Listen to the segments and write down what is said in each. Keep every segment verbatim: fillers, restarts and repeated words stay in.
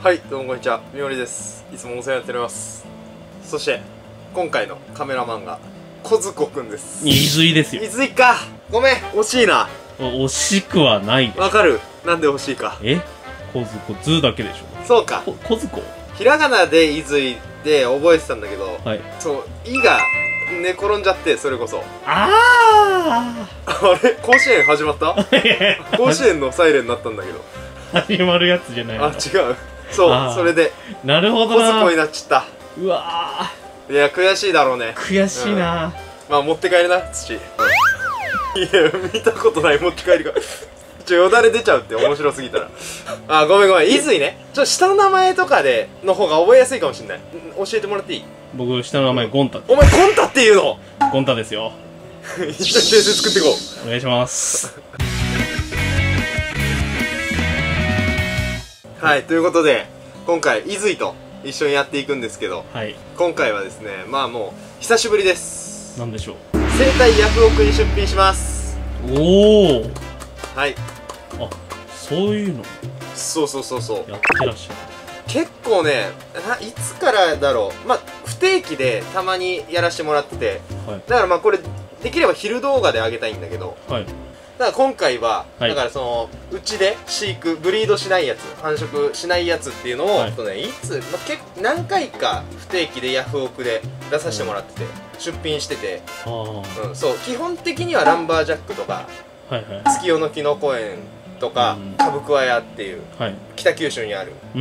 はい、どうもこんにちは、みおりです。いつもお世話になっております。そして今回のカメラマンが小津子くんです。 伊豆ですよ。 伊豆か、ごめん、惜しいな。 惜しくはないでしょ。 わかる、なんで惜しいか。 え、小津子、図だけでしょ。 そうか、 小津子、 ひらがなで伊豆で覚えてたんだけど、はい、そう「い」が寝転んじゃって、それこそあああれ、甲子園始まった甲子園のサイレンになったんだけど始まるやつじゃないの。 あ、違う、そう、それでなるほどな、 小津子になっちゃった。 うわー、いや悔しいだろうね。 悔しいな、うん、 まあ持って帰るな、土。いや、見たことない持ち帰りがちょ、よだれ出ちゃうって、面白すぎたら。あ、ごめんごめん、伊豆ね。ちょっと下の名前とかでの方が覚えやすいかもしれない。教えてもらっていい？僕、 下の名前ゴンタ。 お前ゴンタっていうの？ ゴンタですよ。 一緒に訂正作っていこう。お願いします。 はい、ということで今回伊豆と一緒にやっていくんですけど、はい、今回はですね、まあもう久しぶりです。 なんでしょう。 生態ヤフオクに出品します。 おお、 はい。 あ、そういうのそうそうそうそうやってらっしゃる。結構ね、いつからだろう、まあ不定期でたまにやらせてもらってて、はい、だからまあこれできれば昼動画で上げたいんだけど、はい、だから今回は、はい、だからそのうちで飼育ブリードしないやつ、繁殖しないやつっていうのを、はい、とね、いつ、まあ、結何回か不定期でヤフオクで出させてもらってて、出品してて、うん、そう基本的にはランバージャックとか、はい、はい、月夜のきのこ園とか歌舞伎屋っていう、はい、北九州にある、うん、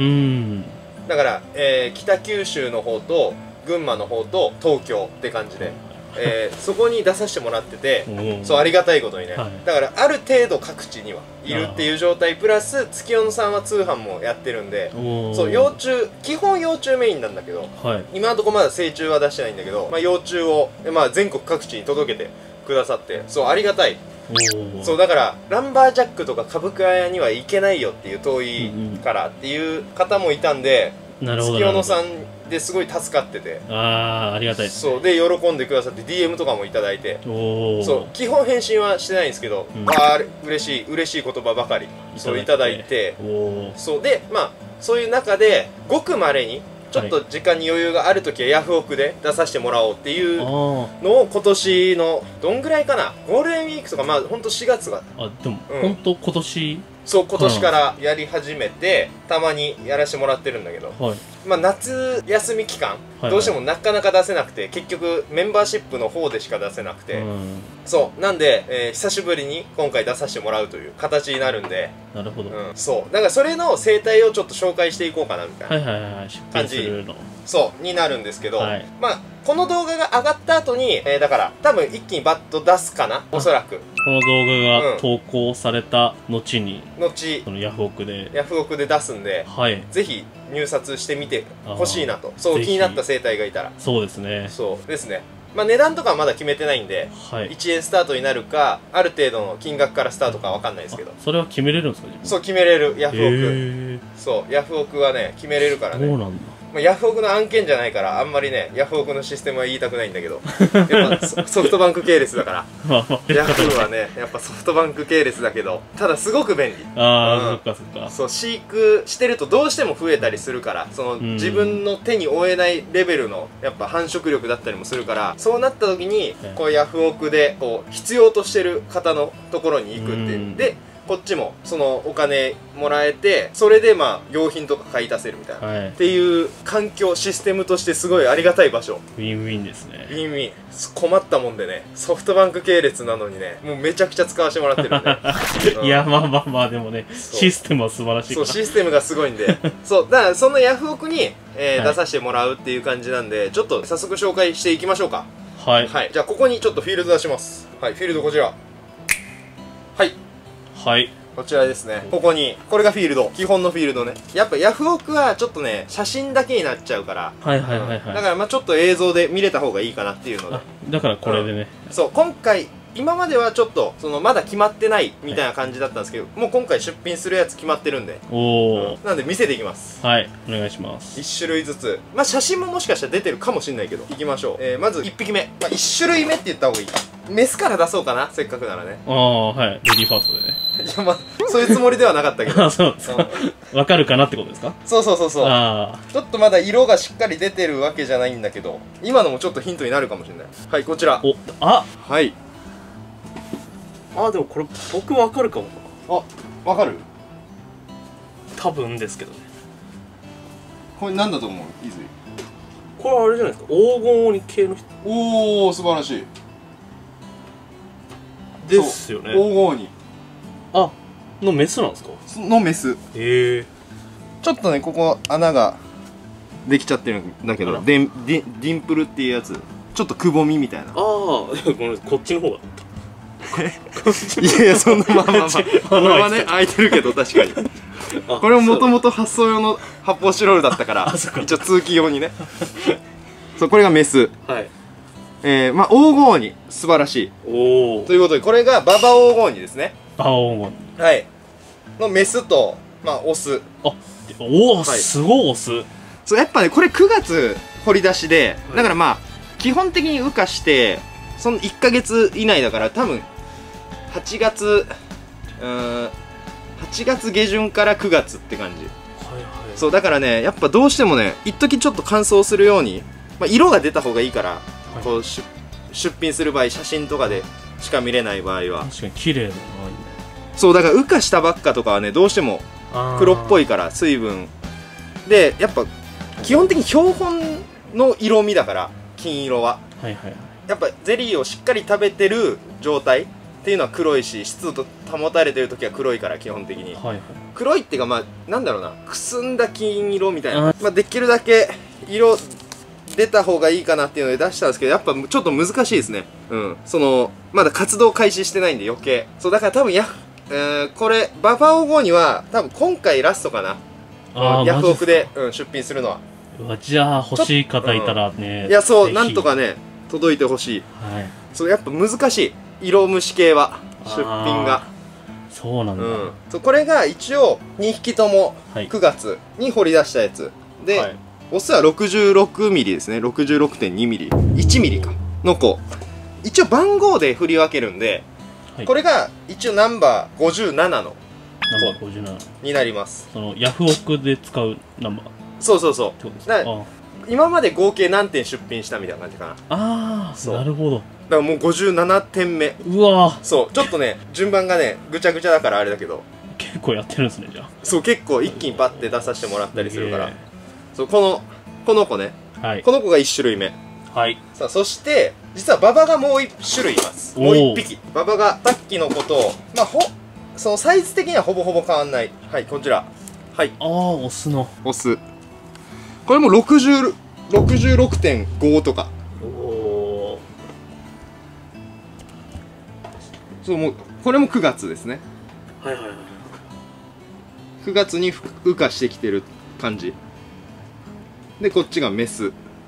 だから、えー、北九州の方と群馬の方と東京って感じで、えー、そこに出させてもらってて、そうありがたいことにね、はい、だからある程度各地にはいるっていう状態プラス月夜野さんは通販もやってるんで、そう幼虫、基本幼虫メインなんだけど、はい、今のところまだ成虫は出してないんだけど、まあ、幼虫を、まあ、全国各地に届けてくださって、そうありがたい。そうだからランバージャックとか歌舞伎屋には行けないよっていう、遠いからっていう方もいたんで、月夜野さんですごい助かってて、 ああありがたいですね。 そうで喜んでくださって ディーエム とかもいただいて、そう基本返信はしてないんですけど、うん、ああ嬉しい嬉しい言葉ばかりそういただいて、そうでまあそういう中でごくまれにちょっと時間に余裕があるときはヤフオクで出させてもらおうっていうのを今年のどんぐらいかな、ゴールデンウィークとか、まあほんとしがつが、あでも、うん、ほんと今年、そう今年からやり始めてたまにやらせてもらってるんだけど、はい、まあ夏休み期間、はい、どうしてもなかなか出せなくて、結局メンバーシップの方でしか出せなくて、うん、そうなんで、えー、久しぶりに今回出させてもらうという形になるんで、 なるほど、 うん、そうだからそれの生態をちょっと紹介していこうかなみたいな感じそうになるんですけど、はい、まあこの動画が上がった後に、えー、だから多分一気にバッと出すかな、おそらくこの動画が投稿された後に、 うん、後そのヤフオクでヤフオクで出すんで、はい、ぜひ入札してみてほしいなと。そう気になった生態がいたら、 そうですね、 そうですね。まあ値段とかはまだ決めてないんで、はい、いちえんスタートになるか、ある程度の金額からスタートかわかんないですけど、 それは決めれるんですか？ そう決めれる、ヤフオク。そうヤフオクはね決めれるからね。 そうなんだ。 まあヤフオクの案件じゃないからあんまりねヤフオクのシステムは言いたくないんだけど、やっぱソフトバンク系列だからヤフーはねやっぱソフトバンク系列だけど、ただすごく便利。 ああ、そっかそっか。 そう飼育してるとどうしても増えたりするから、その自分の手に負えないレベルのやっぱ繁殖力だったりもするから、そうなった時にこうヤフオクでこう必要としてる方のところに行くっていうで、こっちもそのお金もらえて、それでまあ用品とか買い足せるみたいな、はい、っていう環境システムとしてすごいありがたい場所。 ウィンウィンですね。 ウィンウィン。困ったもんでね、ソフトバンク系列なのにね、もうめちゃくちゃ使わせてもらってるんで、うん、 いやまあまあまあでもね、システムは素晴らしいから、 そうシステムがすごいんでそうだからそのヤフオクに、えーはい、出させてもらうっていう感じなんで、ちょっと早速紹介していきましょうか。はい、はい、じゃあここにちょっとフィールド出します。はい、フィールドこちら、はいはいこちらですね。ここにこれがフィールド、基本のフィールドね。やっぱヤフオクはちょっとね写真だけになっちゃうから、はいはいはいはい、だからまあちょっと映像で見れた方がいいかなっていうので、 だからこれでね、 うん、そう今回今まではちょっとそのまだ決まってないみたいな感じだったんですけど、はい、もう今回出品するやつ決まってるんで、おお、うん、なんで見せていきます。 はい、お願いします。 いち種類ずつ、まあ写真ももしかしたら出てるかもしれないけどいきましょう。えー、まずいっぴきめ、まあ、いち種類目って言った方がいい。 メスから出そうかな、せっかくならね。 ああ、はい。レディーファーストでね。 いや、まあそういうつもりではなかったけど。 あ、そうですか。わかるかなってことですか？ そうそうそうそう。 あちょっとまだ色がしっかり出てるわけじゃないんだけど、今のもちょっとヒントになるかもしれない。はい、こちら。 お、あ、 はい。 あ、でもこれ僕わかるかも。 あ、わかる？ 多分ですけどね。 これなんだと思う？伊豆。 これあれじゃないですか、黄金鬼系の人。 おお、素晴らしいですよね。 黄金鬼あのメスなんですか？ のメス。 へえ。 ちょっとね、ここ穴ができちゃってるんだけど、デンディディンプルっていうやつ、ちょっとくぼみみたいな。ああ、 ごめんなさい、こっちの方がいやいや、そんなまあまあまあこれはね開いてるけど、確かにこれももともと発送用の発泡スチロールだったから、一応通気用にねそう、これがメス。はい。えー、まあ黄金鬼、素晴らしい。おお。ということで、これがババ黄金鬼ですね。ババ黄金鬼、はい、のメスと、まあオス。あ、おお、すごいオス。そう、やっぱね、これくがつ掘り出しで、だからまあ基本的に羽化してそのいっかげつ以内だから、多分はちがつ、うーん、はちがつげじゅんからくがつって感じ。はいはい。そうだからね、やっぱどうしてもね、一時ちょっと乾燥するように、まあ、色が出た方がいいから、はい、こう出品する場合、写真とかでしか見れない場合は確かに綺麗なのがいいね。そうだから、羽化したばっかとかはね、どうしても黒っぽいから、水分でやっぱ基本的に標本の色味だから、金色は、はいはいはい、やっぱゼリーをしっかり食べてる状態っていうのは黒いし、湿度保たれてる時は黒いから、基本的に、はいはい、黒いっていうか、まあなんだろうな、くすんだ金色みたいな、まあ、できるだけ色出た方がいいかなっていうので出したんですけど、やっぱちょっと難しいですね。うん、そのまだ活動開始してないんで余計。そうだから多分や、えー、これバファオ号には多分今回ラストかな、あヤフオクで、うん、出品するのは。うわ、じゃあ欲しい方いたらね、うん、いやそう、なんとかね届いてほしい。はい、そうやっぱ難しい、色虫系は出品が。そうなんだ、うん、そうこれが一応にひきともくがつに掘り出したやつで、はい、オスは ろくじゅうろくミリ ですね。 ろくじゅうろくてんにミリ、いちミリかの子。一応番号で振り分けるんで、はい、これが一応ナンバーごじゅうななのナンバーごじゅうななになります。そのヤフオクで使うナンバー。そうそうそう。だから今まで合計何点出品したみたいな感じかな。ああ、なるほど。だからもうごじゅうななてんめ。うわ、そうちょっとね順番がねぐちゃぐちゃだからあれだけど、結構やってるんですね。じゃあそう、結構一気にパッて出させてもらったりするから。そう、このこの子ね、はい、この子がいっしゅるいめ。はい。さあ、そして実はババがもういっしゅるいいます。もういっぴきババがさっきの子と、まあほそのサイズ的にはほぼほぼ変わんない。はい、こちら。はい。ああ、オスのオス。これもろくじゅう ろくじゅうろくてんご とか。おお。そう、もうこれもくがつですね。はいはいはい。くがつに羽化してきてる感じで、こっちがメス。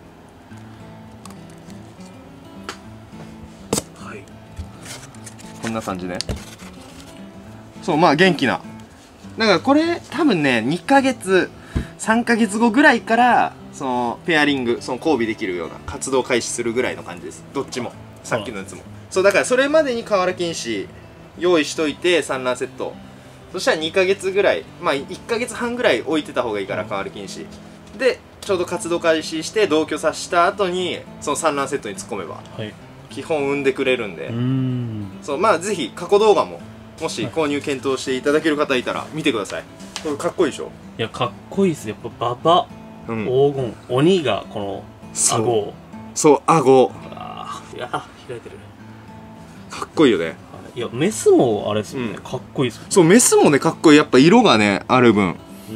はい、こんな感じね。そう、まあ元気な。だからこれ多分ねにかげつさんかげつごぐらいからそのペアリング、その交尾できるような活動開始するぐらいの感じです、どっちも。さっきのやつもそうだから、それまでにカワラ菌糸用意しといて産卵セット、そしたらにかげつぐらい、まあいっかげつはんぐらい置いてた方がいいから、カワラ菌糸でちょうど活動開始して同居させた後にその産卵セットに突っ込めば、はい、基本産んでくれるんで。うん、そう、まあぜひ過去動画ももし購入検討していただける方いたら見てください。これかっこいいでしょ。いや、かっこいいです。やっぱババ、うん、黄金鬼がこの顎を、そう顎、ああ、いや開いてる、かっこいいよね。いや、メスもあれですよね、うん、かっこいいですよね。そう、メスもねかっこいい。やっぱ色がねある分、うん、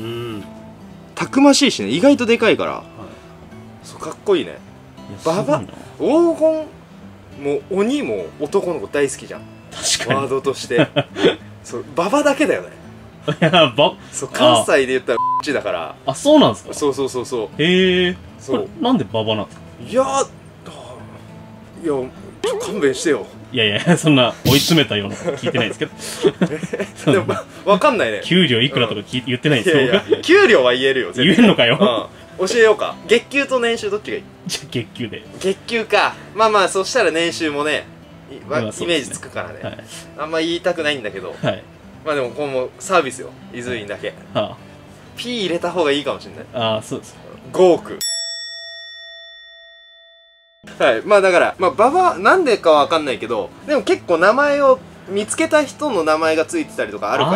たくましいしね、意外とでかいから、はい、そうかっこいいね。ババ黄金も鬼も男の子大好きじゃん、確かにワードとしてそうババだけだよね。いや、ばそう、関西で言ったらちだから。あ、そうなんですか。そうそうそうそう。へえ。そう、なんでババなんですか。いやー、いや、ちょ勘弁してよ。いやいや、そんな追い詰めたようなこと聞いてないですけど。でも分かんないね。給料いくらとか言ってないですよ。いやいや、給料は言えるよ。言えるのかよ。教えようか。月給と年収どっちがいい。じゃあ月給で。月給か。まあまあ、そしたら年収もねイメージつくからね、はい、あんま言いたくないんだけど、はい、まあでもこのサービスよ、伊豆院だけ、はあ、P 入れた方がいいかもしれない。 ああ、そうです。 ごおく。はい、まあだからまあ馬場なんでかわかんないけど、でも結構名前を見つけた人の名前がついてたりとかあるから、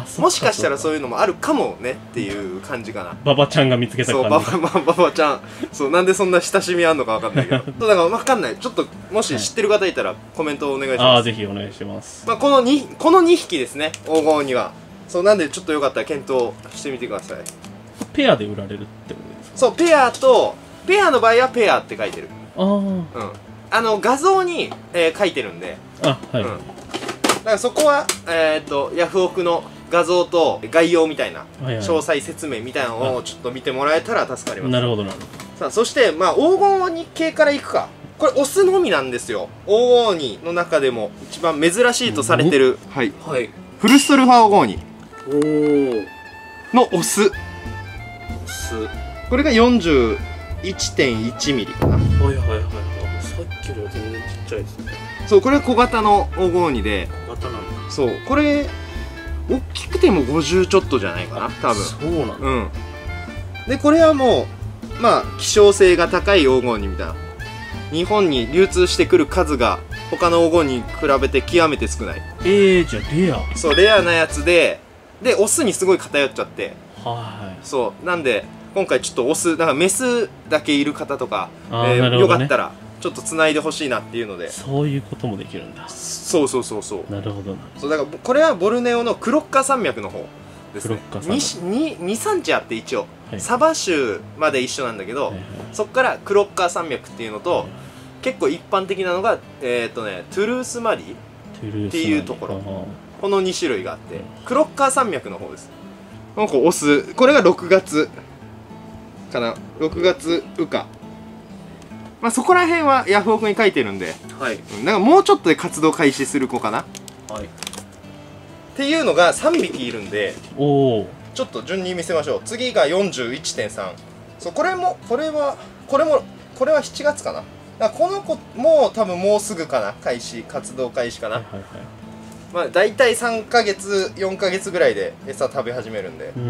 もしかしたらそういうのもあるかもねっていう感じかな。 馬場ちゃんが見つけた感じ。 そう、馬場、馬場ちゃん、そう、なんでそんな親しみあんのかわかんないけどそうだからわかんない。ちょっともし知ってる方いたらコメントをお願いします。 ああ、ぜひお願いします。 まあこのにこのにひきですね、黄金には。そうなんでちょっとよかったら検討してみてください。 ペアで売られるってことですか？ そう、ペアとペアの場合はペアって書いてる。ああ、うん、あの画像に、えー、書いてるんで、 あ、はい、うん、 だからそこはえっとヤフオクの画像と概要みたいな、はい、はい、詳細説明みたいなのをちょっと見てもらえたら助かります。 なるほどなるほど。 さあそしてまあ黄金系からいくか。これオスのみなんですよ。黄金鬼の中でも一番珍しいとされてる、はい、はい、フルストルファ黄金鬼のオス。オス。これが よんじゅういってんいちミリかな。はいはいはいはい。さっきよりは全然ちっちゃいですね。そう、これは小型の黄金鬼で。小型なんだ。そう、これ大きくてもごじゅうちょっとじゃないかな、多分。そうなんだ。うん。でこれはもうまあ希少性が高い黄金鬼みたいな。日本に流通してくる数が他の黄金に比べて極めて少ない。 えー、じゃあレア。 そう、レアなやつで、でオスにすごい偏っちゃって。 はい。 そうなんで今回ちょっとオスだからメスだけいる方とか、えーね、よかったらちょっとつないでほしいなっていうので。 そういうこともできるんだ。 そうそうそうそう。 なるほどな。 そうだからこれはボルネオのクロッカ山脈の方ですね。に産地あって一応、はい、サバ州まで一緒なんだけど、はいはい、そっからクロッカ山脈っていうのと、はい、結構一般的なのがえー、っとねトゥルースマリっていうところ、このに種類があって、クロッカ山脈の方です。なんかオス、これがろくがつかな、ろくがつ羽化。まあそこら辺はヤフオクに書いてるんで、はい、なんかもうちょっとで活動開始する子かな、はい、っていうのがさんびきいるんで、おちょっと順に見せましょう。次が よんじゅういってんさん。そう、これもこれはこれもこれはしちがつかな。だからこの子も多分もうすぐかな、開始活動開始かな。はいはいはい、まあ大体さんかげつよんかげつぐらいで餌食べ始めるんで。うん、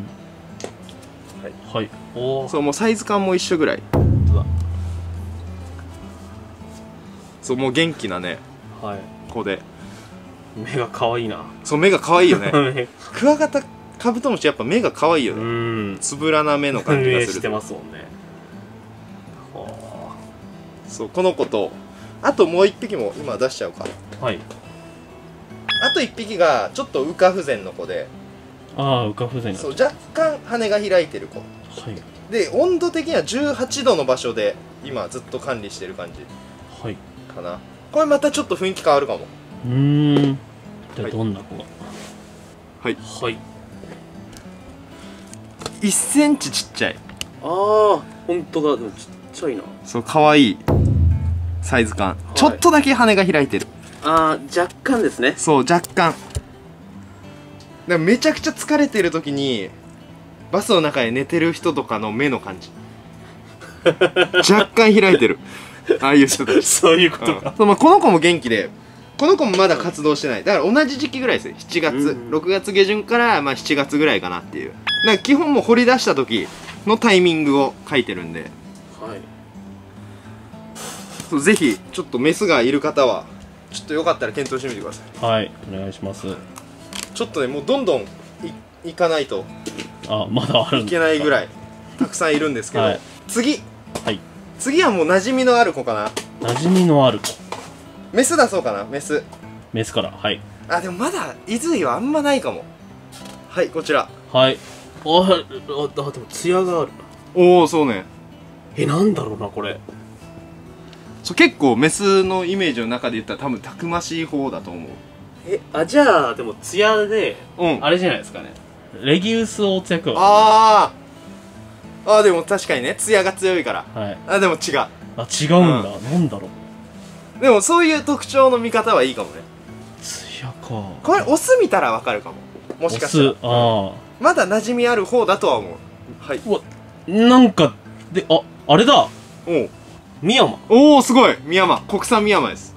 はい、はい、おそう、もうサイズ感も一緒ぐらい。そう、もう元気なね、はい、子で目が可愛いな。 そう、目が可愛いよねクワガタカブトムシやっぱ目が可愛いよね。うん、つぶらな目の感じがする。 してますもんね。 そう、この子とあともういっぴきも今出しちゃうか。はい、あといっぴきがちょっと羽化不全の子で。 ああ、羽化不全。 そう、若干羽が開いてる子、はい、で温度的にはじゅうはちどの場所で今ずっと管理してる感じ、はい、かな。これまたちょっと雰囲気変わるかも。うーん、 じゃあどんな子が。 はいはい、いっセンチちっちゃい。 ああ、ほんとだ。でもちっちゃいな。 そう、かわいいサイズ感、はい、ちょっとだけ羽が開いてる。 ああ、若干ですね。 そう、若干。だからめちゃくちゃ疲れてる時にバスの中で寝てる人とかの目の感じ若干開いてる、ああいう人たちそういうことか、 うん、まあ、この子も元気で、この子もまだ活動してない。だから同じ時期ぐらいですよ。しちがつ、うん、ろくがつげじゅんからまあしちがつぐらいかなっていう。だから基本もう掘り出した時のタイミングを書いてるんで、はい、そう、ぜひちょっとメスがいる方はちょっとよかったら検討してみてください。 はい、お願いします。 ちょっとね、もうどんどんいかないとあ、まだあるいけないぐらいたくさんいるんですけど、はい、次、はい、次はもう馴染みのある子かな。馴染みのある子、 メス出そうかな。メスメスから。はい。 あ、でもまだ伊豆はあんまないかも。はい、こちら。 はい。ああ、でもツヤがある。 おお、そうね。 え、なんだろうなこれ。 そう、結構メスのイメージの中で言ったら多分たくましい方だと思う。 え、あ、じゃあでもツヤで、うん、あれじゃないですかね、レギウス大津役は。 あーあー、でも確かにね、ツヤが強いから。はい。あ、でも違う。 あ、違うんだ、うん、なんだろう。でもそういう特徴の見方はいいかもね。 ツヤか。 これオス見たらわかるかも。もしかしたら。ああ、まだ馴染みある方だとは思う。はい。うわ、 なんかで、あ、あれだ。おう、深山。 おお、すごい。深山、国産深山です。 あ、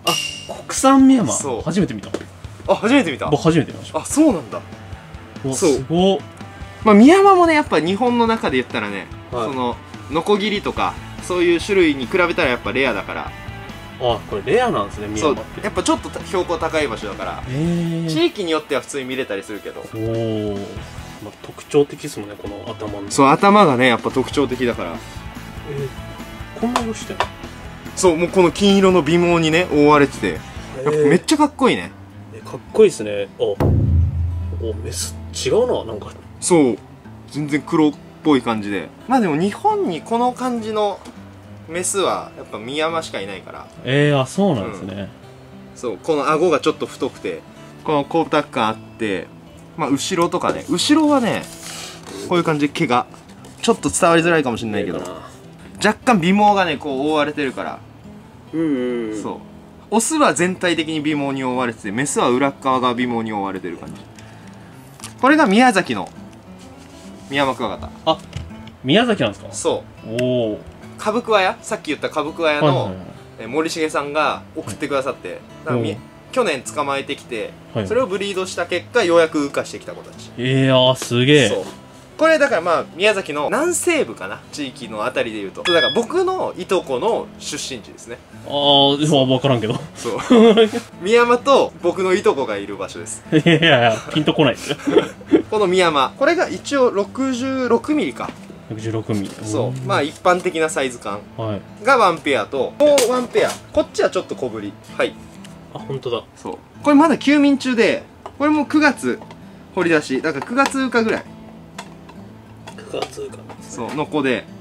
国産ミヤマそう初めて見た。 あ、初めて見た。 僕初めて見ました。 あ、そうなんだ。 そうすごっ。 まあミヤマもね、やっぱ日本の中で言ったらね、 はい、そのノコギリとかそういう種類に比べたらやっぱレアだから。 あ、これレアなんですね、ミヤマって。 そう、やっぱちょっと標高高い場所だから、地域によっては普通に見れたりするけど。おお、まあ、特徴的ですもんね、この頭の。 そう、頭がねやっぱ特徴的だから。 えー、こんな色してんの？ そう、もうこの金色の尾毛にね覆われてて、やっぱめっちゃかっこいいね。 えー、かっこいいですね。あ、お、メス違うな、なんか。 そう、全然黒っぽい感じで。まあでも日本にこの感じのメスはやっぱミヤマしかいないから。 えー、あ、そうなんですね、うん、 そう、この顎がちょっと太くてこの光沢感あって、まあ後ろとかね、後ろはねこういう感じで毛がちょっと伝わりづらいかもしれないけど、若干尾毛がねこう覆われてるから。うんうんうん、そう、オスは全体的に尾毛に覆われてて、メスは裏側が尾毛に覆われてる感じ。これが宮崎のミヤマクワガタ。あ、 宮崎なんですか？ そう。おお。カブクワヤ、さっき言ったカブクワヤの森重さんが送ってくださって、はい、去年捕まえてきて、はい、それをブリードした結果ようやく羽化してきた子たち。 ええー、あ、すげえ。そう、 これだからまあ宮崎の南西部かな、地域のあたりでいうと、だから僕のいとこの出身地ですね。 ああ、分からんけど。 そうミヤマと僕のいとこがいる場所です。 いやいや、ピンとこないですよこのミヤマ、これが一応ろくじゅうろくミリか。 ろくじゅうろくミリ。 そう、まあ一般的なサイズ感がワンペアと、もうワンペア、こっちはちょっと小ぶり。はい、 あ、本当だ。 そう、これまだ休眠中で、これもくがつ掘り出しだからくがつ以下ぐらい。 くがつ以下、 そうの子で、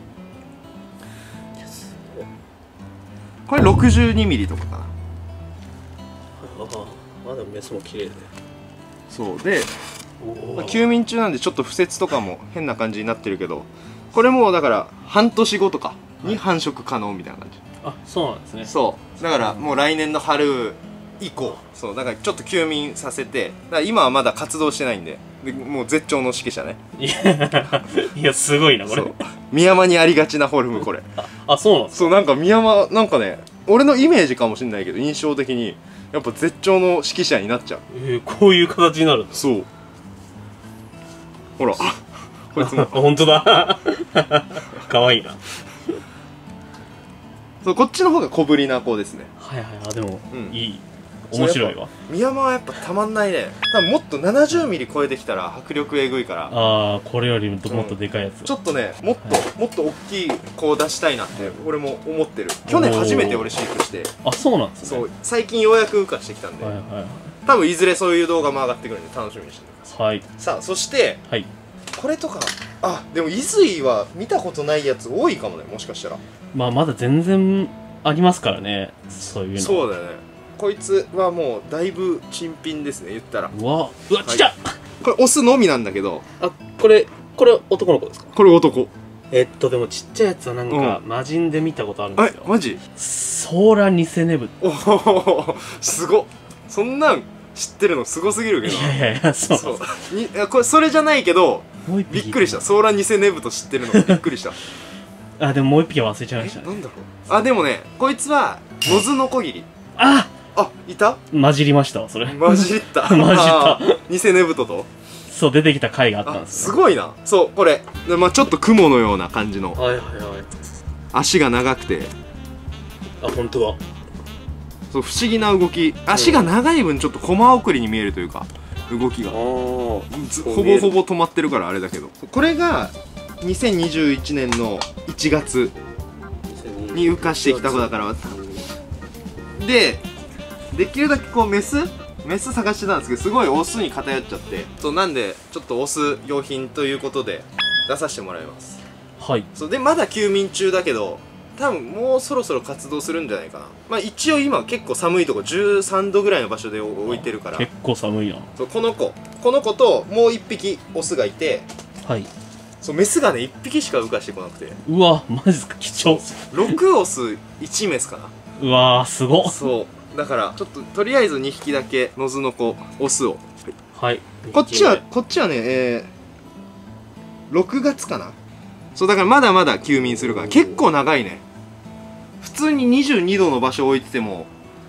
これろくじゅうにミリとかかな。ああ、まだメスも綺麗で。 そうで、まあ、休眠中なんでちょっと不節とかも変な感じになってるけど、これもだから半年後とかに繁殖可能みたいな感じ。 あ、そうなんですね。 そうだからもう来年の春以降、そうだからちょっと休眠させて、だから今はまだ活動してないんで、でもう絶頂の指揮者ね。 いやいや、すごいなこれ。 ミヤマにありがちなフォルムこれ。 ああ、そうなんですか。 そう、なんかミヤマなんかね、俺のイメージかもしれないけど印象的にやっぱ絶頂の指揮者になっちゃう。 えー、こういう形になるんだ。 そう、ほらこいつも本当だ可愛いな。 そう、こっちの方が小ぶりな子ですね。 はいはい、あ、でも、うん、いい、面白いわ。 ミヤマはやっぱたまんないね。多分もっとななじゅうミリ超えてきたら迫力えぐいから。 ああ、これよりももっとでかいやつ、 うん、ちょっとね、もっと、はい、もっと大きい子を出したいなって俺も思ってる。去年初めて俺飼育して。 あ、そうなんですね。そう、 最近ようやく羽化してきたんで、はいはい、多分いずれそういう動画も上がってくるんで楽しみにしてください。はい、さあそして、はい、これとか、あ、でもイズイは見たことないやつ多いかもね、もしかしたら。 まあまだ全然ありますからね、そういうの。 そうだよね。こいつはもうだいぶ珍品ですね、言ったら。 うわ、うわ、ちっちゃっ、 これオスのみなんだけど。 あ、これこれ男の子ですか？ これ男。 えっとでもちっちゃいやつはなんか魔人で見たことあるんですよ。 え、マジ？ ソーラニセネブ。 おお、すごっ。そんなん知ってるのすごすぎるけど。 いやいやいや、そうそう。 に、これそれじゃないけどびっくりした。ソーラニセネブと知ってるのびっくりした。 あ、でももう一匹忘れちゃいましたね。 なんだろう。あ、でもね、こいつはノズノコギリ。 あ、 あ、いた？ 混じりましたわ、それ。 混じった。 混じった。 偽ネブトと。 そう、出てきた回があったんです、 ね、すごいな。そう、これ、まあちょっと雲のような感じの。 はいはいはい。 足が長くて。 あ、本当だ。 そう、不思議な動き。足が長い分ちょっとコマ送りに見えるというか、動きが。ほぼほぼ止まってるからあれだけど。これがにせんにじゅういちねんのいちがつに羽化してきた子だから。で、できるだけこうメスメス探してたんですけど、すごいオスに偏っちゃって、そうなんでちょっとオス用品ということで出させてもらいます。はい。そうで、まだ休眠中だけど多分もうそろそろ活動するんじゃないかな。まあ一応今結構寒いとこじゅうさんどぐらいの場所で置いてるから。 結構寒いな。 そう、この子この子ともういっぴきオスがいて、はい、そう、メスがねいっぴきしか羽化してこなくて。 うわ、マジですか？貴重。 ろくオスいちメスかな。 うわー、すごっ。 そうだからちょっととりあえずにひきだけノズの子オスを。 はい、 こっちはこっちはね、えー、ろくがつかな。そうだからまだまだ休眠するから結構長いね。普通ににじゅうにどの場所置いてても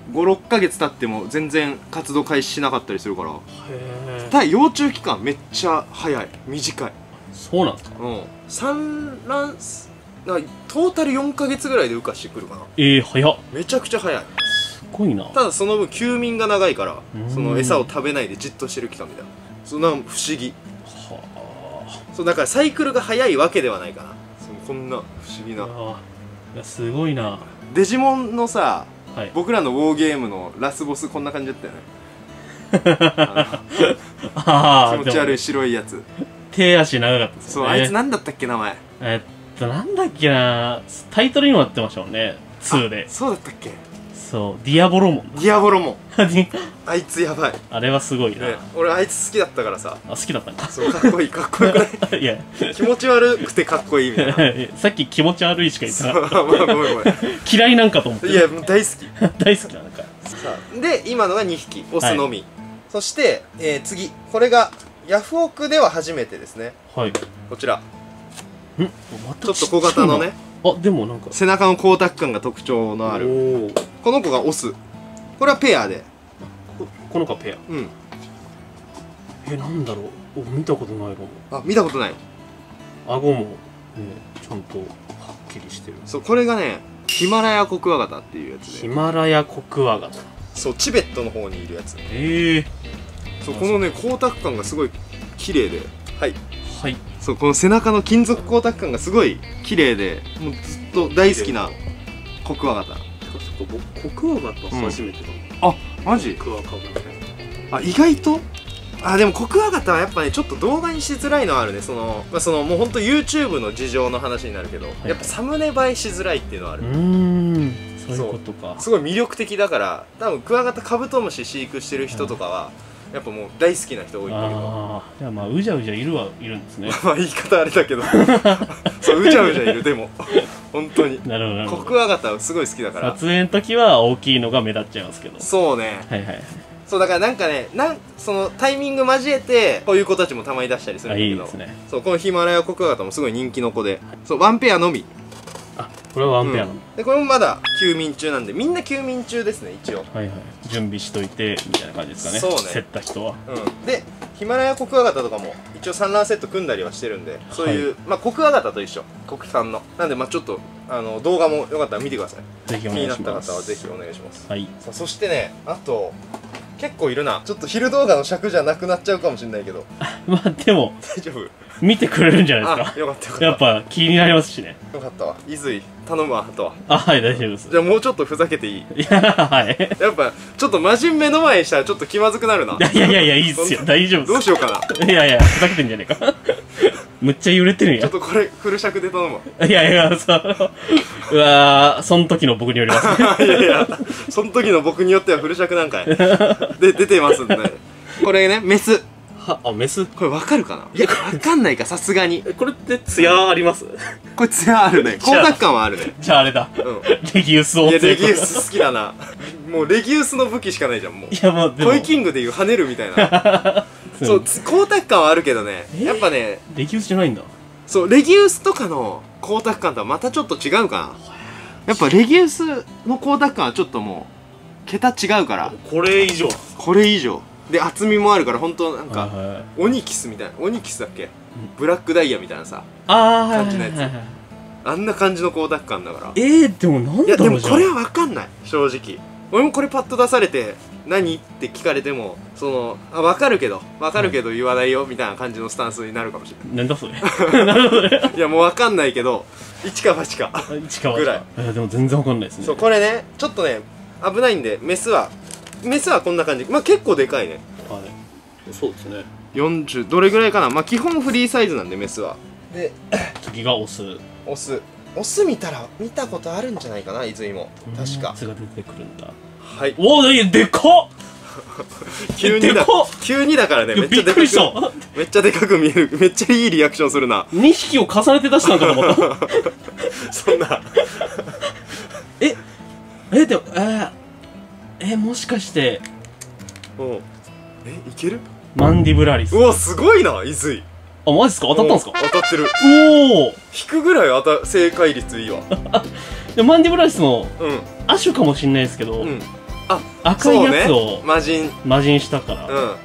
ごろっかげつ経っても全然活動開始しなかったりするから。へえ。 ただ幼虫期間めっちゃ早い、短い。 そうなんですか。 うん、産卵なトータルよんかげつぐらいで羽化してくるかな。 ええー、早っ。 めちゃくちゃ早い。 すごいな。 ただその分休眠が長いから、その餌を食べないでじっとしてる期間みたいな、そんな不思議。はあ。そうだからサイクルが早いわけではないかな。そのこんな不思議な。 いやすごいな。 デジモンのさ、はい、僕らのウォーゲームのラスボスこんな感じだったよね。ああ気持ち悪い白いやつ、 手足長かったですよね。 そう、あいつなんだったっけ名前。 えっとなんだっけな、タイトルにもなってましたもんね、ツーで。 そうだったっけ。 そう、ディアボロモン。 ディアボロモンあいつやばい。 あれはすごいな、ね、 俺あいつ好きだったからさ。 あ、好きだったんか。 そう、かっこいい、かっこよくないいや気持ち悪くてかっこいいみたいなさっき気持ち悪いしか言ってなかった。 ごめんごめん嫌いなんかと思って。 いやもう大好き大好きなんか。 さあで今のがにひきオスのみ、はい、そして、えー、次これがヤフオクでは初めてですね。はい、こちらん、ま、ちょっと小型のね。 あ、でもなんか背中の光沢感が特徴のあるこの子がオス。これはペアで、 こ, この子はペア。うん。え、なんだろう、お、見たことないかも。 あ、見たことない。 顎もねちゃんとはっきりしてる。 そう、これがねヒマラヤコクワガタっていうやつで。 ヒマラヤコクワガタ。 そう、チベットの方にいるやつ。へえ。 そう、このね光沢感がすごい綺麗で、はいはい、 そう、この背中の金属光沢感がすごい綺麗で、もうずっと大好きなコクワガタ。 コクワガタ初めてだ、 うん、あ、マジ？ コクワガタ。あ、意外と。あ、でもコクワガタはやっぱねちょっと動画にしづらいのはあるね。その、まあ、そのもうほんと YouTube の事情の話になるけど、はい、やっぱサムネ映えしづらいっていうのはある。うーん、そういうことか。 すごい魅力的だから、多分クワガタカブトムシ飼育してる人とかは、うん、やっぱもう大好きな人多いんだけど。 ああ、いや、まあうじゃうじゃいるはいるんですね。 まあ言い方あれだけどそう、うじゃうじゃいる。でも本当になるほどなるほど。 コクワガタはすごい好きだから。 撮影の時は大きいのが目立っちゃいますけど。 そうね、 はいはい。 そうだからなんかね、なんそのタイミング交えてこういう子たちもたまに出したりするんだけど。いいですね。そう、このヒマラヤコクワガタもすごい人気の子で、そう、ワンペアのみ。 あ、これはワンペアのみ、 うん、でこれもまだ休眠中なんで、みんな休眠中ですね一応。はいはい、 準備しといてみたいな感じですかね。そうね、競った人は。 うん、でヒマラヤコクワガタとかも一応産卵セット組んだりはしてるんで、そういう、はい、まあコクワガタと一緒、国産のなんで、まあちょっとあの動画もよかったら見てください。 ぜひお願いします。 気になった方はぜひお願いします。はい。さあ、そしてね、あと結構いるな。ちょっと昼動画の尺じゃなくなっちゃうかもしれないけどまあでも大丈夫、 見てくれるんじゃないですか。 よかったよかった。 やっぱ気になりますしね。 よかったわ。伊豆頼むわ。あとは。 あ、はい、大丈夫です。 じゃあもうちょっとふざけていい？ いや、はい。 やっぱちょっと真面目の前にしたらちょっと気まずくなるな。 いやいやいや、いいっすよ。大丈夫です。 どうしようかな。いやいや、ふざけてんじゃねえか。むっちゃ揺れてるんや。 ちょっとこれフル尺で頼むわ。 いやいや、そう。うわー、その時の僕によりますね。 いやいや、その時の僕によってはフル尺なんかいで出てますんで。これね、メス。 は、あ、メス。 これわかるかな。いや、わかんないか、さすがに。 これってツヤあります？ これツヤあるね。光沢感はあるね。 じゃああれだ。うん。レギウスを。 いや、レギウス好きだな。もうレギウスの武器しかないじゃん、もう。いや、もうトイキングでいう跳ねるみたいな。そう、光沢感はあるけどね、やっぱね、 レギウスじゃないんだ。 そう、レギウスとかの光沢感とはまたちょっと違うかな。やっぱレギウスの光沢感はちょっともう桁違うから。 これ以上。 これ以上で厚みもあるから、本当なんかオニキスみたいな、オニキスだっけ、ブラックダイヤみたいなさ感じのやつ、あんな感じの光沢感だから。 えー、でもなんだろう。 いやでもこれは分かんない、正直。俺もこれパッと出されて何って聞かれても、その、あ、分かるけど分かるけど言わないよみたいな感じのスタンスになるかもしれない。 なんだそれ。なるほどね。 いやもう分かんないけど、一か八か一か八かぐらい。 えでも全然分かんないですね。 そう、これねちょっとね危ないんで、メスはメスはこんな感じ。まあ結構でかいね。 はい、そうですね。 よんじゅうどれぐらいかな。まあ基本フリーサイズなんでメスは。で次がオス。 オスオス見たら見たことあるんじゃないかな、泉も。確か。 オスが出てくるんだ。 はい。 おお、いやでかっ。 急にだ急にだからね、めっちゃでかくめっちゃでかく見える。めっちゃいいリアクションするな。 にひきを重ねて出したんかと思った。 そんなええでもえー、えもしかしてうんえいける。 マンディブラリス。 うわすごいな、泉。 あ、マジっすか。当たったんすか。 当たってる。 おお、 引くぐらい当た正解率いいわ。 でマンディブラリスのうん亜種かもしんないですけど、うん、 あ、 赤いやつを魔人魔人したから、 うん、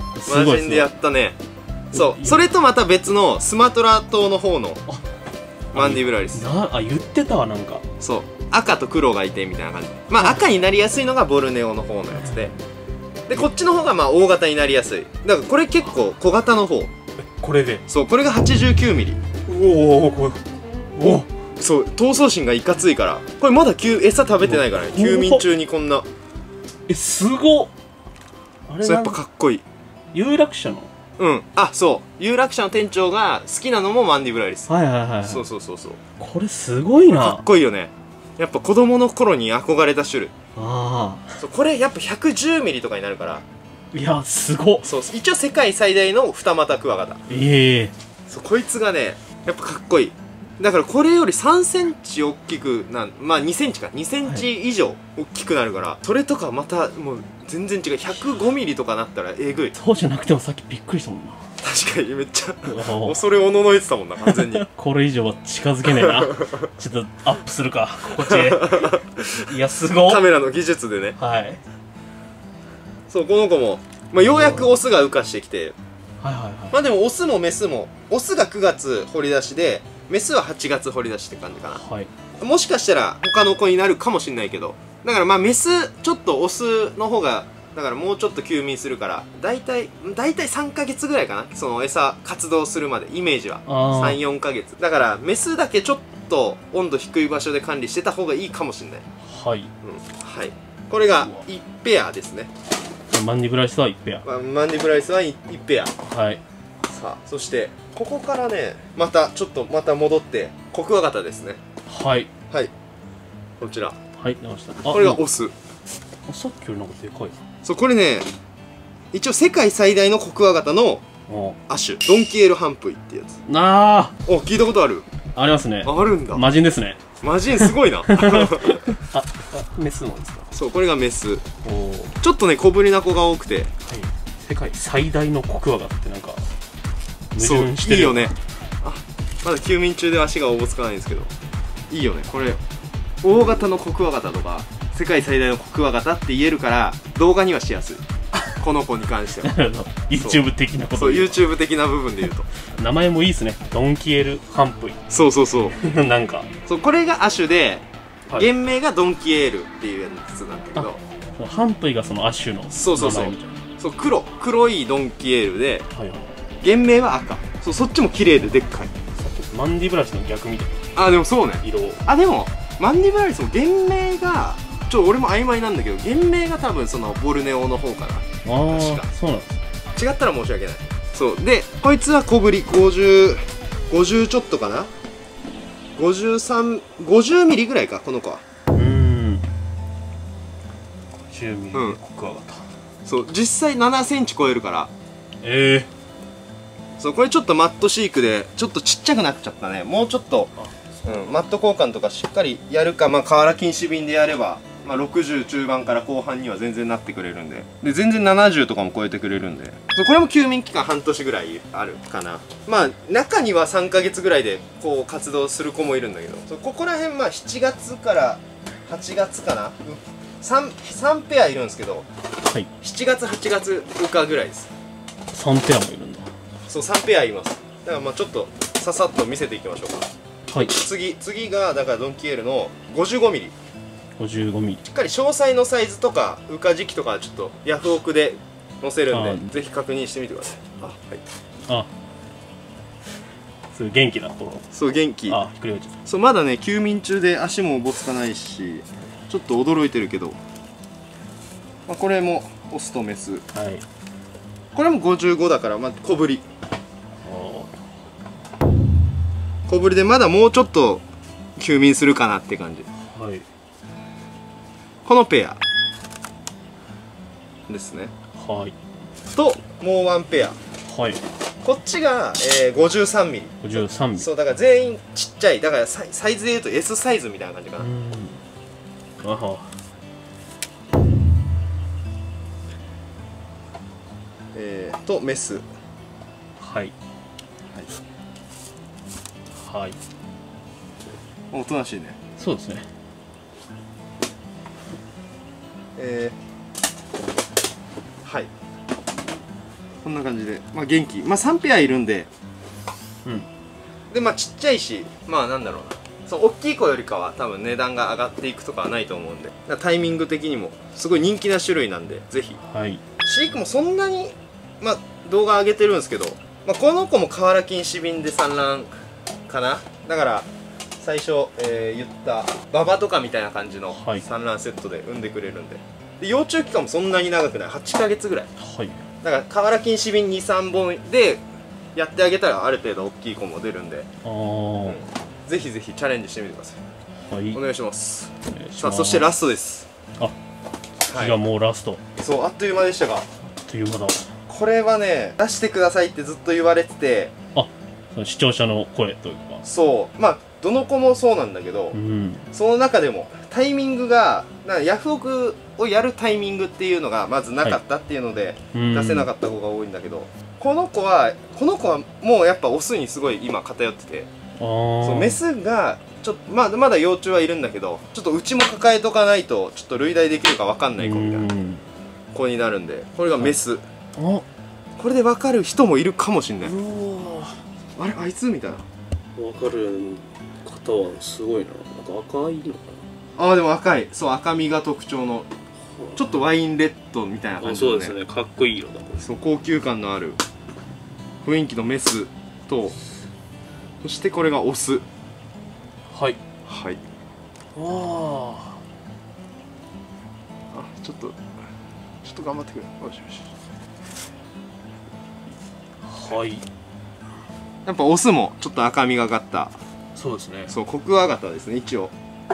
魔人でやったね。そうそれとまた別のスマトラ島の方のマンディブラリス。 なあ、言ってたわ。なんかそう赤と黒がいてみたいな感じ。まあ赤になりやすいのがボルネオの方のやつで、でこっちの方がまあ大型になりやすい。だからこれ結構小型の方。 これでそうこれが はちじゅうきゅうミリ。 おお、これおそう闘争心がいかついから。これまだ餌食べてないからね、休眠中にこんな。 え、すごっ。あれそうやっぱかっこいい。 有楽者の、 うん、あ、そう有楽者の店長が好きなのもマンディブラリス。 はいはいはい、はい、 そうそうそうそう。 これすごいな。 かっこいいよね。やっぱ子供の頃に憧れた種類。 ああ、 そうこれやっぱひゃくじゅうミリとかになるから。 いやすごっ。 そう一応世界最大の二股クワガタ。 ええー、 そうこいつがねやっぱかっこいい。だからこれよりさんセンチ大きくなんまあにセンチかにセンチ以上大きくなるから、はい、それとかまたもう全然違う。ひゃくごミリとかなったらえぐい。 そうじゃなくてもさっきびっくりしたもんな。 確かにめっちゃ恐れおののいてたもんな完全に。 これ以上は近づけねえな。ちょっとアップするかこっちへ。いやすごいカメラの技術でね。 はい。 そうこの子も、まあ、ようやくオスが羽化してきて、 はいはいはい、 まあでもオスもメスもオスがくがつ掘り出しでメスははちがつ掘り出しって感じかな、はい、もしかしたら他の子になるかもしれないけど、だからまあメスちょっとオスの方がだからもうちょっと休眠するから大体大体さんかげつぐらいかな、その餌活動するまでイメージはさんよんかげつだからメスだけちょっと温度低い場所で管理してた方がいいかもしれない。はい、うん、はい。これがいちペアですね。 マンディブラリスはいちペア、 まあ、マンディブラリスはいちペア。はい。さあそしてここからねまたちょっとまた戻ってコクワガタですね。はいはい、こちらはい出ました。 これがオス。 あ、さっきよりなんかでかい。 そうこれね一応世界最大のコクワガタの亜種ドンキエールハンプイってやつ。ああ、お聞いたことある？ ありますね。 あるんだ。 魔人ですね。 魔人すごいな。ああ、メスなんですか？ そうこれがメス。おちょっとね小ぶりな子が多くて、はい、 世界最大のコクワガタってなんか矛そう盾してる。 いいよね。あまだ休眠中で足がおぼつかないんですけどいいよねこれ。大型のコクワガタとか世界最大のコクワガタって言えるから動画にはしやすい。この子に関しては YouTube 的なこと。 そう YouTube 的な部分で言うと名前もいいですね。ドンキエールハンプイ。 そうそうそうなんかそうこれが亜種で、はい、原名がドンキエールっていうやつなんだけど、 ハンプイがその亜種の名前みたいな。 そうそうそうそう黒黒いドンキエールで、はいはい、原名は赤。そうそっちも綺麗ででっかい。 さっきマンディブラリスの逆みたいな。 あでもそうね色。 あでもマンディブラリスも原名がちょっと俺も曖昧なんだけど原名が多分そのボルネオの方かな。ああ確かそうなんです。 違ったら申し訳ない。そうでこいつは小ぶりごじゅう、ごじゅうちょっとかな、ごじゅうさん、ごじゅうミリぐらいかこの子は。うーんごじゅうミリでコクワガタ、うん、そう実際ななセンチ超えるから。ええー、そうこれちょっとマット飼育でちょっとちっちゃくなっちゃったね。もうちょっと、うん、マット交換とかしっかりやるか、まあ瓦禁止瓶でやればまあろくじゅう中盤から後半には全然なってくれるんで、で全然ななじゅうとかも超えてくれるんで、そうこれも休眠期間半年ぐらいあるかな。まあ中にはさんかげつぐらいでこう活動する子もいるんだけど、そうここら辺まあしちがつからはちがつかな、さん, さんペアいるんですけど、はい、しちがつはちがつ羽化ぐらいです。 さんペアもいるんだ。 そうさんペアいます。だからまあちょっとささっと見せていきましょうか。はい、次次がだからドンキエールのごじゅうごミリ。 ごじゅうごミリ。 しっかり詳細のサイズとか羽化時期とかちょっとヤフオクで載せるんでぜひ確認してみてください。あはい。あそう元気なところ。 そう元気。 あひっくり返っちゃった。 そうまだね休眠中で足もおぼつかないしちょっと驚いてるけど、まあ、これもオスとメス。はい。これもごじゅうごだからまあ小ぶり。小ぶりでまだもうちょっと休眠するかなって感じ。はい、このペアですね。はい。ともうワンペア。はい。こっちが、えー、ごじゅうさんミリ。 ごじゅうさんミリ。 そうだから全員ちっちゃい。だからサイ、サイズで言うと エス サイズみたいな感じかな。うん。あは。えーとメス。はい。はい。はい。おとなしいね。 そうですね。 えはい、こんな感じで、まあ元気、まあさんペアいるんで、うん、でまあちっちゃいし、まあなんだろうな、その大きい子よりかは多分値段が上がっていくとかはないと思うんで、タイミング的にもすごい人気な種類なんで、ぜひ。はい、飼育もそんなに、まあ動画上げてるんですけど、まあ、この子もカワラ菌死瓶で産卵かな。だから最初、えー、言ったババとかみたいな感じの産卵セットで産んでくれるんで、で幼虫期間もそんなに長くない、はちかげつぐらい、はい、だからカワラ菌死瓶にさんぼんでやってあげたらある程度大きい子も出るんで、あ、うん、ぜひぜひチャレンジしてみてください。はい、お願いします。さあ、そしてラストです。あ、 はい、じゃあもうラスト。 そう、あっという間でしたが、あっという間だ。 これはね、出してくださいってずっと言われてて、 あ、その視聴者の声というか、 そう、まあどの子もそうなんだけど、うん、その中でもタイミングがなんかヤフオクをやるタイミングっていうのがまずなかったっていうので、はい、出せなかった子が多いんだけど、この子はこの子はもうやっぱオスにすごい今偏ってて、そうメスがちょっとまあまだ幼虫はいるんだけど、ちょっとうちも抱えとかないとちょっと類推できるか分かんない子みたいな子になるんで、これがメス。これで分かる人もいるかもしんない。あれあいつみたいな分かる方はすごいな。なんか赤いのかな。ああでも赤い、そう赤みが特徴のちょっとワインレッドみたいな感じのね。 そうですね、かっこいい色だ。 そう高級感のある雰囲気のメスと、そしてこれがオス。はいはい。わあ、あちょっとちょっと頑張ってくれ。よしよし。はい、やっぱオスもちょっと赤みがかった、 そうですね、 そうコクワガタですね一応。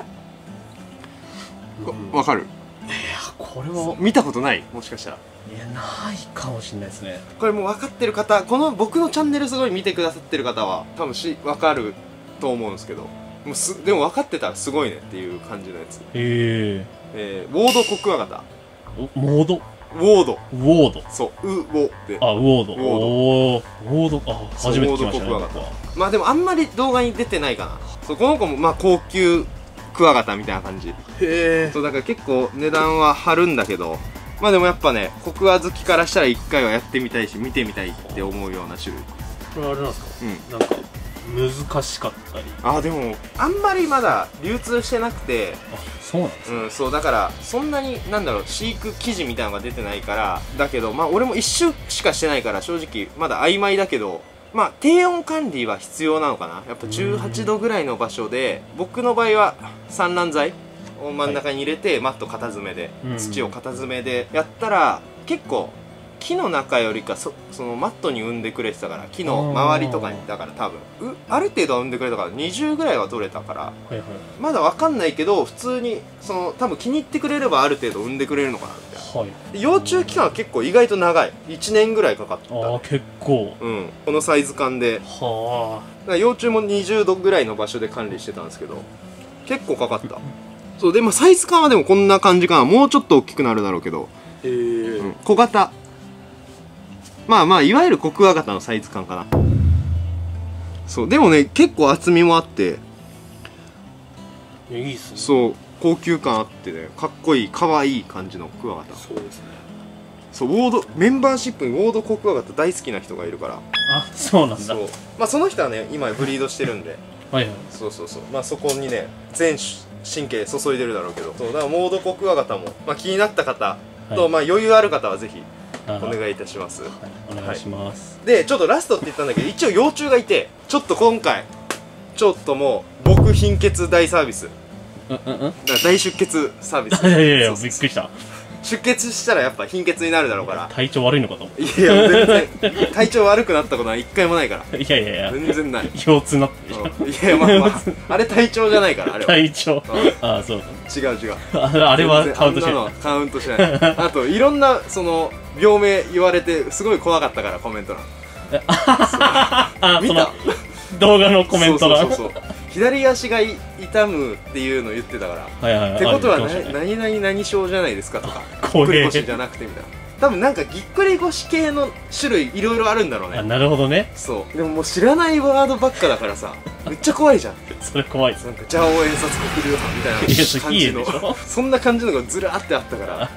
わ、うん、かる。 いやこれは見たことない、もしかしたら。 いやないかもしれないですね。 これもう分かってる方、この僕のチャンネルすごい見てくださってる方は多分し分かると思うんですけど、もうすでも分かってたらすごいねっていう感じのやつ。へえ。えー、ウォードコクワガタ。 モードウォード。 ウォード。 そう、ウォで。 あ、ウォード。ウォード。おー、ウォード。あ、初めて聞きましたね。 まあでもあんまり動画に出てないかな。そう、この子もまあ高級クワガタみたいな感じ。へえ。そうだから結構値段は張るんだけど、まあでもやっぱね、コクワ好きからしたら一回はやってみたいし見てみたいって思うような種類。 これあれなんですか？うん。なんか難しかったり。 あ、でもあんまりまだ流通してなくて。 あ、そうなんですか。 うん、そうだからそんなになんだろう、飼育記事みたいなのが出てないから。だけどまあ俺も一周しかしてないから正直まだ曖昧だけど、まあ低温管理は必要なのかな。やっぱじゅうはちどぐらいの場所で、僕の場合は産卵剤を真ん中に入れて、はい、マット型詰めで、土を型詰めでやったら結構木の中よりか そ, そのマットに産んでくれてたから、木の周りとかにだから多分うある程度は産んでくれたからにじゅうぐらいは取れたから、はいはい、まだ分かんないけど普通にその多分気に入ってくれればある程度産んでくれるのかなみたいな、はい、幼虫期間は結構意外と長い、いちねんぐらいかかった、ね、 ああ結構、 うん、このサイズ感で。はあ、だから幼虫もにじゅうどぐらいの場所で管理してたんですけど結構かかったそうで、まあ、サイズ感はでもこんな感じかな。もうちょっと大きくなるだろうけど、へえ、うん、小型、まあまあいわゆるコクワガタのサイズ感かな。そうでもね結構厚みもあって、 いやいいっすね。 そう高級感あってね、かっこいい可愛い感じのクワガタ。そうですね。そうウォードメンバーシップにウォードコクワガタ大好きな人がいるから。 あ、そうなんだ。そう、 まあその人はね今ブリードしてるんではいはい、 そうそうそう、まあそこにね全神経注いでるだろうけど、そうだからモードコクワガタも、まあ、気になった方と、はい、まあ余裕ある方はぜひお願いいたします。はい、 お願いします、 はい、でちょっとラストって言ったんだけど一応幼虫がいて、ちょっと今回ちょっともう僕貧血大サービス、うんうんうん、大出血サービスいやいやいやびっくりした。 出血したらやっぱ貧血になるだろうから。 体調悪いのかと思って。 いや全然体調悪くなったことは一回もないから。 いやいやいや全然ない。 腰痛なってるじゃん。いやまあまああれ体調じゃないからあれは。 体調。ああそう。 違う違う。 あれはカウントしない。 カウントしない。あといろんなその病名言われてすごい怖かったからコメント欄。見た？ 動画のコメント欄。 そうそうそう。左足が痛むっていうのを言ってたから、ってことは何々何症じゃないですかとか、ぎっくり腰じゃなくてみたいな。多分なんかぎっくり腰系の種類いろいろあるんだろうね。 なるほどね。 そうでももう知らないワードばっかだからさ、めっちゃ怖いじゃん。 それ怖いです。 なんか蛇王演殺黒竜派みたいな感じのそんな感じのがずらーってあったから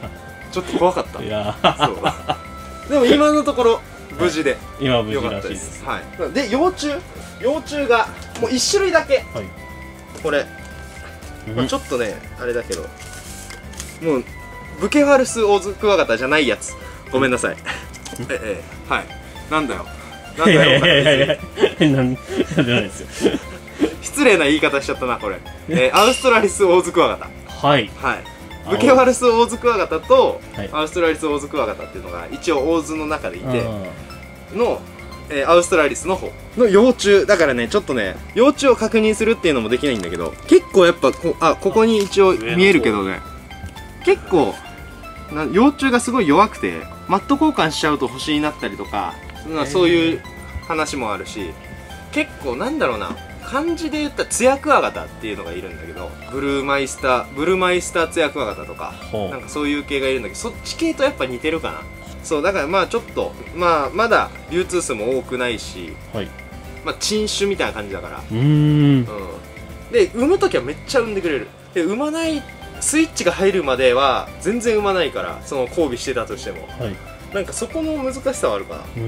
ちょっと怖かった。 いやそうでも今のところ無事で、はい、 今無事らしいです。 はい、で幼虫幼虫がもういっ種類だけ、はい、これ、まあ、ちょっとねあれだけどもうブケファルスオオズクワガタじゃないやつ、ごめんなさいええはい、なんだよなんだよ、いやいやいやなんでないですよ失礼な言い方しちゃったなこれ、えー、アウストラリスオオズクワガタ、はいはいブケファルスオオズクワガタと、はい、アウストラリスオオズクワガタっていうのが一応オオズの中でいての、えー、アウストラリスの方の幼虫だからね、ちょっとね幼虫を確認するっていうのもできないんだけど、結構やっぱこあここに一応見えるけどね、結構な幼虫がすごい弱くてマット交換しちゃうと星になったりとか、まあ、そういう話もあるし、結構なんだろうな、漢字で言ったらツヤクワガタっていうのがいるんだけど、ブルーマイスターブルーマイスターツヤクワガタとかなんかそういう系がいるんだけど、そっち系とやっぱ似てるかな。そうだからまあちょっとまあまだ流通数も多くないし、はい、まあ珍種みたいな感じだから、うん、うん、で産む時はめっちゃ産んでくれる。で産まないスイッチが入るまでは全然産まないから、その交尾してたとしても、はい、なんかそこの難しさはあるかな。うん、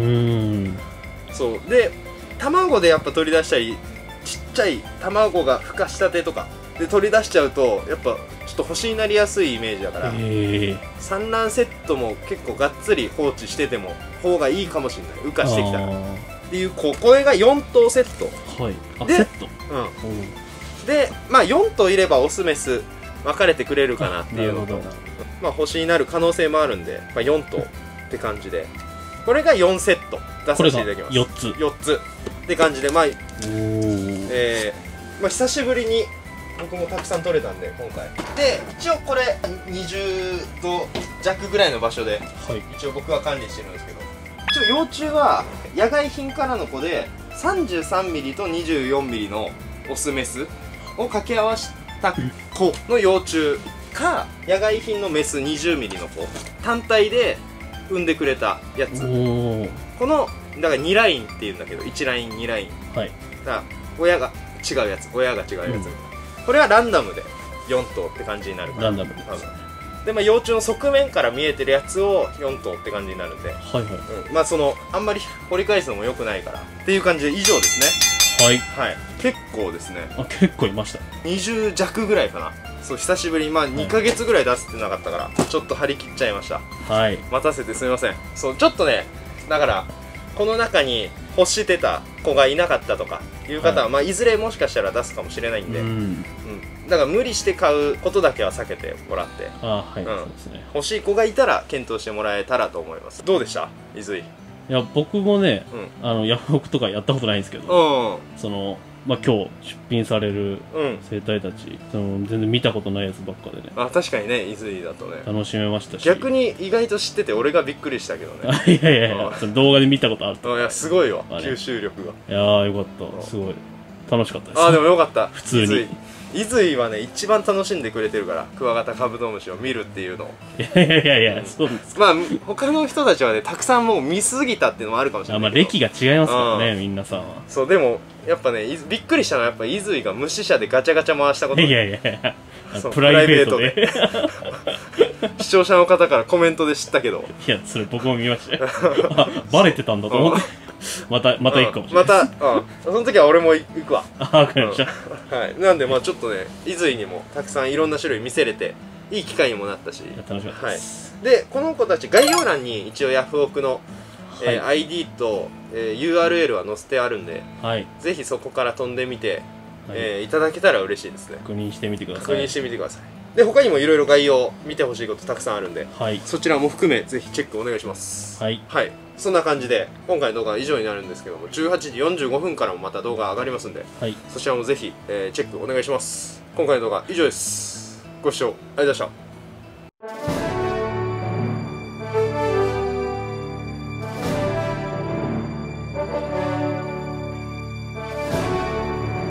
そうで卵でやっぱ取り出したり、ちっちゃい卵が孵化したてとかで取り出しちゃうとやっぱちょっと星になりやすいイメージだから、産卵セットも結構がっつり放置してても方がいいかもしれない、孵化してきたらっていう、ここれがよん頭セット、はい、あでセット、うん、でまあよん頭いればオスメス分かれてくれるかなっていうのと、まあ星になる可能性もあるんで、まあ、よん頭って感じで、これがよんセット出させていただきます。よっつよっつって感じで、まあえー、まあ久しぶりに僕もたくさん取れたんで今回で、一応これにじゅうど弱ぐらいの場所で、はい、一応僕は管理してるんですけど、一応幼虫は野外品からの子で さんじゅうさんミリ と にじゅうよんミリ のオスメスを掛け合わせた子の幼虫か、野外品のメス にじゅうミリ の子単体で産んでくれたやつ、このだからにラインっていうんだけど、いちラインにライン、はい、だから親が違うやつ親が違うやつ、うん、これはランダムでよん頭って感じになるから、ランダムで、まあ、幼虫の側面から見えてるやつをよん頭って感じになるんで、はいはい、うん、まあそのあんまり掘り返すのも良くないからっていう感じで以上ですね。はい、はい、結構ですね。あ、結構いました。にじゅう弱ぐらいかな。そう久しぶりに、まあにかげつぐらい出せてなかったから、はい、ちょっと張り切っちゃいました。はい、待たせてすみません。そうちょっとね、だからこの中に欲してた子がいなかったとかいう方は、はい、まあいずれもしかしたら出すかもしれないんで、うん、うん、だから無理して買うことだけは避けてもらって、あ、はい、うん、そうですね、欲しい子がいたら検討してもらえたらと思います。どうでした、伊豆井？いや僕もね、うん、あのヤフオクとかやったことないんですけど、うん、そのまあ今日出品される生態たち、うん、その全然見たことないやつばっかでね。あ、確かにね、伊豆井だとね楽しめましたし、逆に意外と知ってて俺がびっくりしたけどねいやいやいや、その動画で見たことあると。いやすごいわ、吸収力が。いやーよかった、すごい楽しかったです。あ、でもよかった、普通に伊豆井はね一番楽しんでくれてるから、クワガタカブトムシを見るっていうのを。いやいやいやいや、そうですか。まあ他の人たちはねたくさんもう見すぎたっていうのもあるかもしれないけど、あ、まあ歴が違いますからね、みんなさんは。そうでもやっぱねびっくりしたのはやっぱ伊豆井が虫舎でガチャガチャ回したこと。いやいやいや、プライベートで視聴者の方からコメントで知ったけど、いやそれ僕も見ましたよバレてたんだと思ってまたまた行くかもしれない。また、うん、その時は俺も行くわ。あ、わかりました、うん、はい。なんでまあちょっとね伊豆井にもたくさんいろんな種類見せれていい機会にもなったし、楽しかったです、はい、でこの子たち概要欄に一応ヤフオクのはい、えー、アイディー と、えー、ユーアールエル は載せてあるんで、はい、ぜひそこから飛んでみて、はい、えー、いただけたら嬉しいですね。確認してみてください。確認してみてください。で他にもいろいろ概要見てほしいことたくさんあるんで、はい、そちらも含めぜひチェックお願いします。はい、はい、そんな感じで今回の動画は以上になるんですけども、じゅうはちじよんじゅうごふんからもまた動画上がりますんで、はい、そちらもぜひ、えー、チェックお願いします。今回の動画は以上です。ご視聴ありがとうございました。